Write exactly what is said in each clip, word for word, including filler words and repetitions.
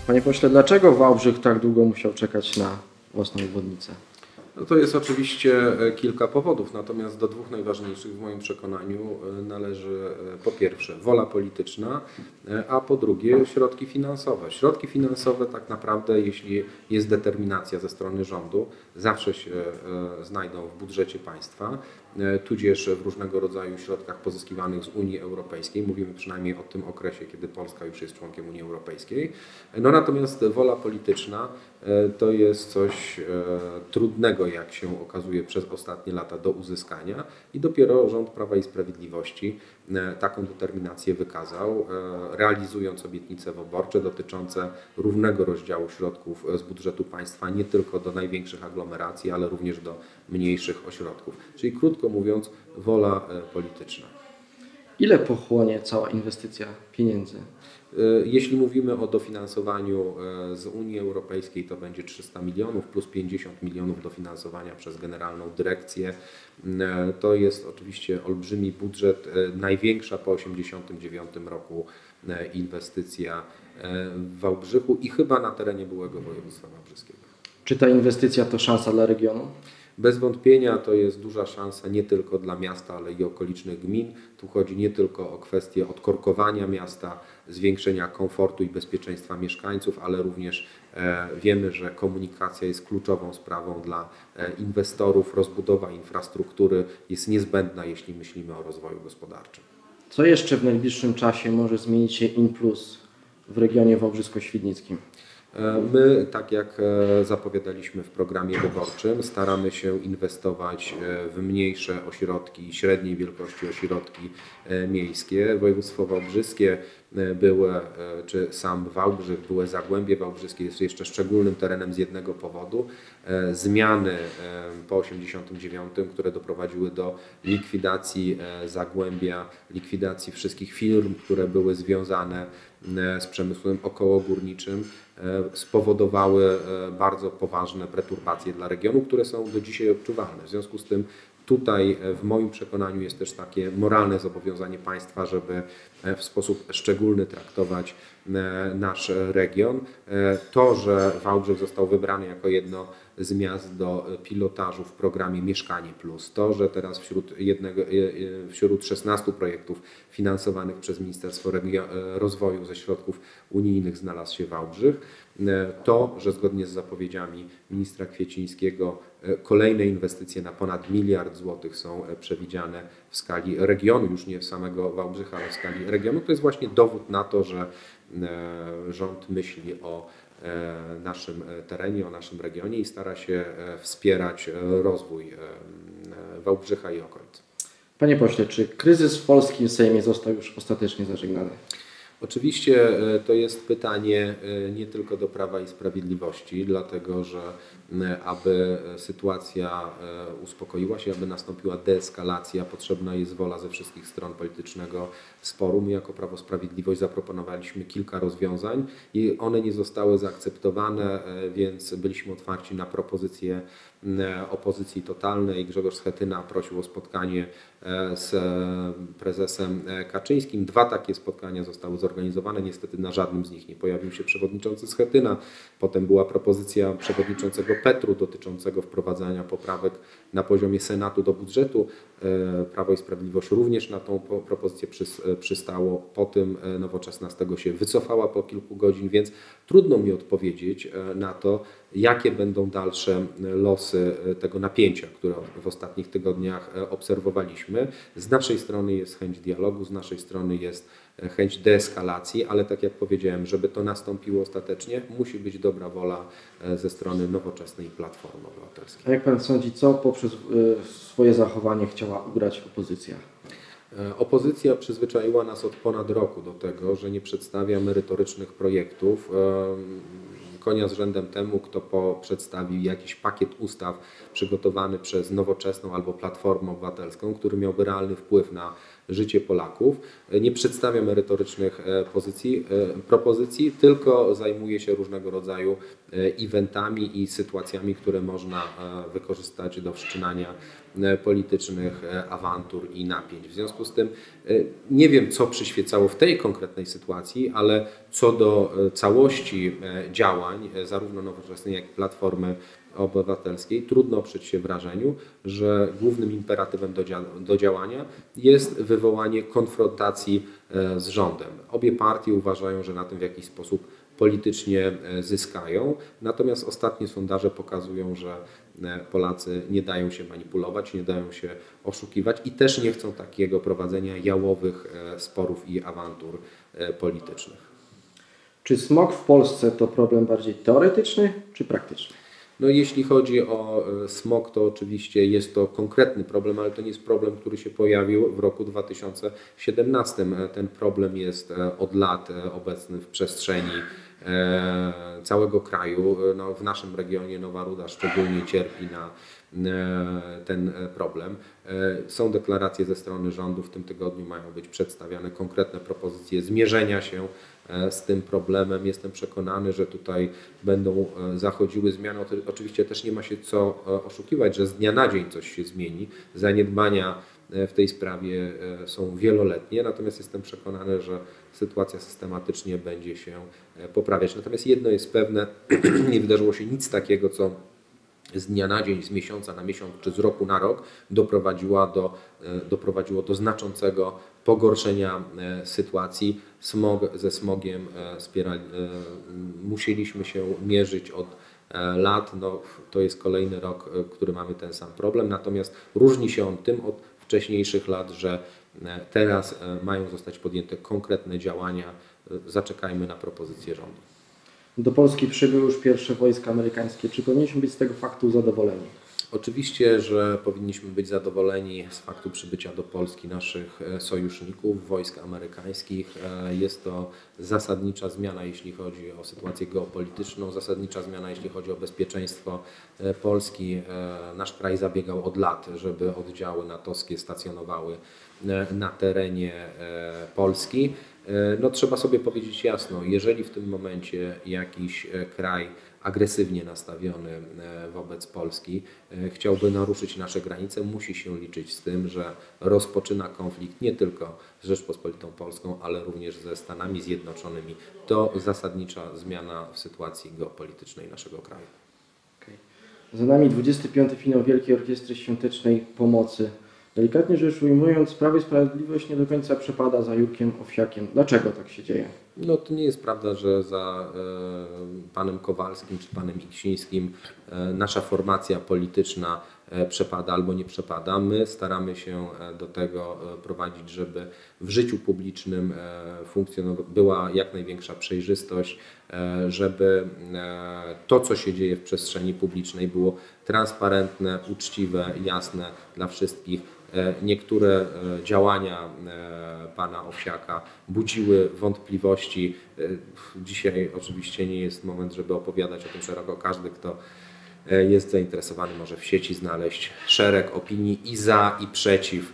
Panie pośle, dlaczego Wałbrzych tak długo musiał czekać na własną obwodnicę? No to jest oczywiście kilka powodów, natomiast do dwóch najważniejszych w moim przekonaniu należy po pierwsze wola polityczna, a po drugie środki finansowe. Środki finansowe tak naprawdę, jeśli jest determinacja ze strony rządu, zawsze się znajdą w budżecie państwa, tudzież w różnego rodzaju środkach pozyskiwanych z Unii Europejskiej. Mówimy przynajmniej o tym okresie, kiedy Polska już jest członkiem Unii Europejskiej. No natomiast wola polityczna to jest coś trudnego, jak się okazuje, przez ostatnie lata do uzyskania i dopiero rząd Prawa i Sprawiedliwości taką determinację wykazał, realizując obietnice wyborcze dotyczące równego rozdziału środków z budżetu państwa nie tylko do największych aglomeracji, ale również do mniejszych ośrodków. Czyli krótko mówiąc, wola polityczna. Ile pochłonie cała inwestycja pieniędzy? Jeśli mówimy o dofinansowaniu z Unii Europejskiej, to będzie trzysta milionów plus pięćdziesiąt milionów dofinansowania przez Generalną Dyrekcję. To jest oczywiście olbrzymi budżet, największa po tysiąc dziewięćset osiemdziesiątym dziewiątym roku inwestycja w Wałbrzychu i chyba na terenie byłego województwa wałbrzyskiego. Czy ta inwestycja to szansa dla regionu? Bez wątpienia to jest duża szansa nie tylko dla miasta, ale i okolicznych gmin. Tu chodzi nie tylko o kwestię odkorkowania miasta, zwiększenia komfortu i bezpieczeństwa mieszkańców, ale również e, wiemy, że komunikacja jest kluczową sprawą dla e, inwestorów. Rozbudowa infrastruktury jest niezbędna, jeśli myślimy o rozwoju gospodarczym. Co jeszcze w najbliższym czasie może zmienić się in plus w regionie wałbrzysko-świdnickim? My, tak jak zapowiadaliśmy w programie wyborczym, staramy się inwestować w mniejsze ośrodki, średniej wielkości ośrodki miejskie. Województwo wałbrzyskie były, czy sam Wałbrzych, były Zagłębie Wałbrzyskie jest jeszcze szczególnym terenem z jednego powodu. Zmiany po osiemdziesiątym dziewiątym, które doprowadziły do likwidacji Zagłębia, likwidacji wszystkich firm, które były związane z przemysłem okołogórniczym, spowodowały bardzo poważne perturbacje dla regionu, które są do dzisiaj odczuwalne. W związku z tym tutaj w moim przekonaniu jest też takie moralne zobowiązanie państwa, żeby w sposób szczególny traktować nasz region. To, że Wałbrzych został wybrany jako jedno z miast do pilotażu w programie Mieszkanie Plus, to, że teraz wśród, jednego, wśród szesnastu projektów finansowanych przez Ministerstwo Rozwoju ze środków unijnych znalazł się Wałbrzych, to, że zgodnie z zapowiedziami ministra Kwiecińskiego kolejne inwestycje na ponad miliard złotych są przewidziane w skali regionu, już nie samego Wałbrzycha, ale w skali regionu, to jest właśnie dowód na to, że rząd myśli o naszym terenie, o naszym regionie i stara się wspierać rozwój Wałbrzycha i okolic. Panie pośle, czy kryzys w polskim Sejmie został już ostatecznie zażegnany? Oczywiście to jest pytanie nie tylko do Prawa i Sprawiedliwości, dlatego że aby sytuacja uspokoiła się, aby nastąpiła deeskalacja, potrzebna jest wola ze wszystkich stron politycznego sporu. My jako Prawo i Sprawiedliwość zaproponowaliśmy kilka rozwiązań i one nie zostały zaakceptowane, więc byliśmy otwarci na propozycje opozycji totalnej. Grzegorz Schetyna prosił o spotkanie z prezesem Kaczyńskim. Dwa takie spotkania zostały zorganizowane. Niestety na żadnym z nich nie pojawił się przewodniczący Schetyna. Potem była propozycja przewodniczącego Petru dotyczącego wprowadzania poprawek na poziomie Senatu do budżetu. Prawo i Sprawiedliwość również na tą propozycję przystało. Po tym Nowoczesna z tego się wycofała po kilku godzin, więc trudno mi odpowiedzieć na to, jakie będą dalsze losy tego napięcia, które w ostatnich tygodniach obserwowaliśmy. Z naszej strony jest chęć dialogu, z naszej strony jest chęć deeskalacji, ale tak jak powiedziałem, żeby to nastąpiło ostatecznie, musi być dobra wola ze strony Nowoczesnej i Platformy Obywatelskiej. A jak pan sądzi, co poprzez swoje zachowanie chciała ugrać opozycja? Opozycja przyzwyczaiła nas od ponad roku do tego, że nie przedstawia merytorycznych projektów. Konia z rzędem temu, kto po przedstawił jakiś pakiet ustaw przygotowany przez Nowoczesną albo Platformę Obywatelską, który miałby realny wpływ na życie Polaków. Nie przedstawia merytorycznych pozycji, propozycji, tylko zajmuje się różnego rodzaju eventami i sytuacjami, które można wykorzystać do wszczynania politycznych awantur i napięć. W związku z tym nie wiem, co przyświecało w tej konkretnej sytuacji, ale co do całości działań, zarówno Nowoczesnej, jak i Platformy Obywatelskiej, trudno oprzeć się wrażeniu, że głównym imperatywem do, dzia do działania jest wywołanie konfrontacji z rządem. Obie partie uważają, że na tym w jakiś sposób politycznie zyskają, natomiast ostatnie sondaże pokazują, że Polacy nie dają się manipulować, nie dają się oszukiwać i też nie chcą takiego prowadzenia jałowych sporów i awantur politycznych. Czy smog w Polsce to problem bardziej teoretyczny czy praktyczny? No, jeśli chodzi o smog, to oczywiście jest to konkretny problem, ale to nie jest problem, który się pojawił w roku dwa tysiące siedemnastym. Ten problem jest od lat obecny w przestrzeni całego kraju. No, w naszym regionie Nowa Ruda szczególnie cierpi na ten problem. Są deklaracje ze strony rządu, w tym tygodniu mają być przedstawiane konkretne propozycje zmierzenia się z tym problemem. Jestem przekonany, że tutaj będą zachodziły zmiany. Oczywiście też nie ma się co oszukiwać, że z dnia na dzień coś się zmieni. Zaniedbania w tej sprawie są wieloletnie, natomiast jestem przekonany, że sytuacja systematycznie będzie się poprawiać. Natomiast jedno jest pewne, nie wydarzyło się nic takiego, co z dnia na dzień, z miesiąca na miesiąc czy z roku na rok doprowadziła do, doprowadziło do znaczącego pogorszenia sytuacji. Smog, ze smogiem spierali, musieliśmy się mierzyć od lat. No, to jest kolejny rok, który mamy ten sam problem, natomiast różni się on tym od wcześniejszych lat, że teraz mają zostać podjęte konkretne działania. Zaczekajmy na propozycję rządu. Do Polski przybyły już pierwsze wojska amerykańskie. Czy powinniśmy być z tego faktu zadowoleni? Oczywiście, że powinniśmy być zadowoleni z faktu przybycia do Polski naszych sojuszników, wojsk amerykańskich. Jest to zasadnicza zmiana, jeśli chodzi o sytuację geopolityczną, zasadnicza zmiana, jeśli chodzi o bezpieczeństwo Polski. Nasz kraj zabiegał od lat, żeby oddziały natowskie stacjonowały na terenie Polski. No, trzeba sobie powiedzieć jasno, jeżeli w tym momencie jakiś kraj agresywnie nastawiony wobec Polski chciałby naruszyć nasze granice, musi się liczyć z tym, że rozpoczyna konflikt nie tylko z Rzeczpospolitą Polską, ale również ze Stanami Zjednoczonymi. To zasadnicza zmiana w sytuacji geopolitycznej naszego kraju. Okay. Za nami dwudziesty piąty finał Wielkiej Orkiestry Świątecznej Pomocy. Delikatnie rzecz ujmując, Prawo i Sprawiedliwość nie do końca przepada za Jurkiem Owsiakiem. Dlaczego tak się dzieje? No, to nie jest prawda, że za e, panem Kowalskim czy panem Iksińskim e, nasza formacja polityczna e, przepada albo nie przepada. My staramy się do tego prowadzić, żeby w życiu publicznym e, funkcjonowa- była jak największa przejrzystość, e, żeby e, to, co się dzieje w przestrzeni publicznej, było transparentne, uczciwe, jasne dla wszystkich. Niektóre działania pana Owsiaka budziły wątpliwości. Dzisiaj oczywiście nie jest moment, żeby opowiadać o tym szeroko. Każdy, kto jest zainteresowany, może w sieci znaleźć szereg opinii i za, i przeciw,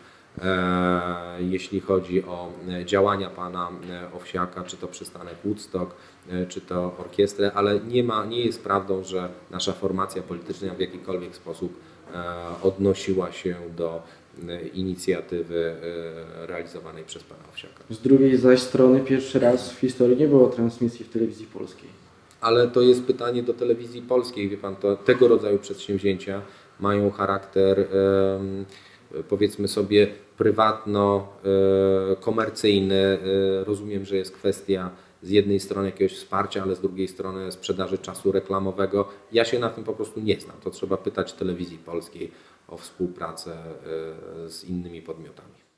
jeśli chodzi o działania pana Owsiaka, czy to przystanek Woodstock, czy to orkiestrę, ale nie ma, nie jest prawdą, że nasza formacja polityczna w jakikolwiek sposób odnosiła się do inicjatywy realizowanej przez pana Owsiaka. Z drugiej zaś strony pierwszy raz w historii nie było transmisji w telewizji polskiej. Ale to jest pytanie do telewizji polskiej. Wie pan, to tego rodzaju przedsięwzięcia mają charakter, powiedzmy sobie, prywatno-komercyjny. Rozumiem, że jest kwestia z jednej strony jakiegoś wsparcia, ale z drugiej strony sprzedaży czasu reklamowego. Ja się na tym po prostu nie znam. To trzeba pytać telewizji polskiej o współpracę z innymi podmiotami.